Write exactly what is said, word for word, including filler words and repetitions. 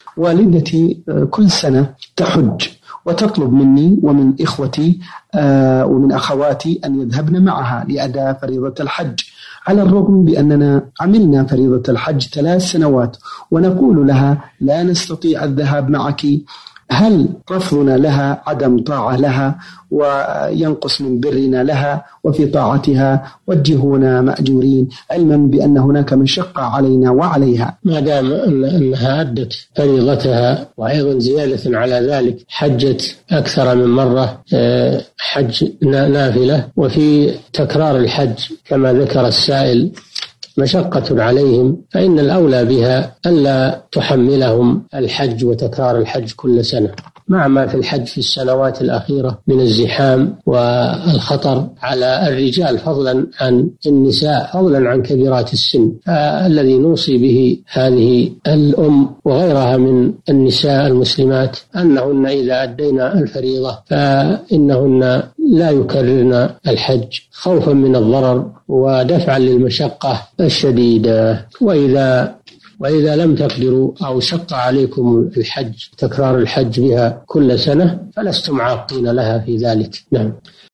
والدتي كل سنة تحج وتطلب مني ومن إخوتي ومن أخواتي أن يذهبن معها لأداء فريضة الحج، على الرغم بأننا عملنا فريضة الحج ثلاث سنوات ونقول لها لا نستطيع الذهاب معك. هل رفضنا لها عدم طاعة لها وينقص من برنا لها وفي طاعتها وجهونا مأجورين، علما بأن هناك مشقة علينا وعليها؟ ما دام أنها أدت فريضتها وأيضا زيادة على ذلك حجت أكثر من مرة حج نافلة، وفي تكرار الحج كما ذكر السائل مشقة عليهم، فإن الأولى بها ألا تحملهم الحج وتكرار الحج كل سنة، مع ما في الحج في السنوات الأخيرة من الزحام والخطر على الرجال فضلا عن النساء، فضلا عن كبيرات السن. الذي نوصي به هذه الأم وغيرها من النساء المسلمات أنهن إذا أدينا الفريضة فإنهن لا يكررن الحج خوفا من الضرر ودفعا للمشقة الشديدة. وإذا وإذا لم تقدروا أو شق عليكم الحج تكرار الحج بها كل سنة فلستم عاقين لها في ذلك. نعم.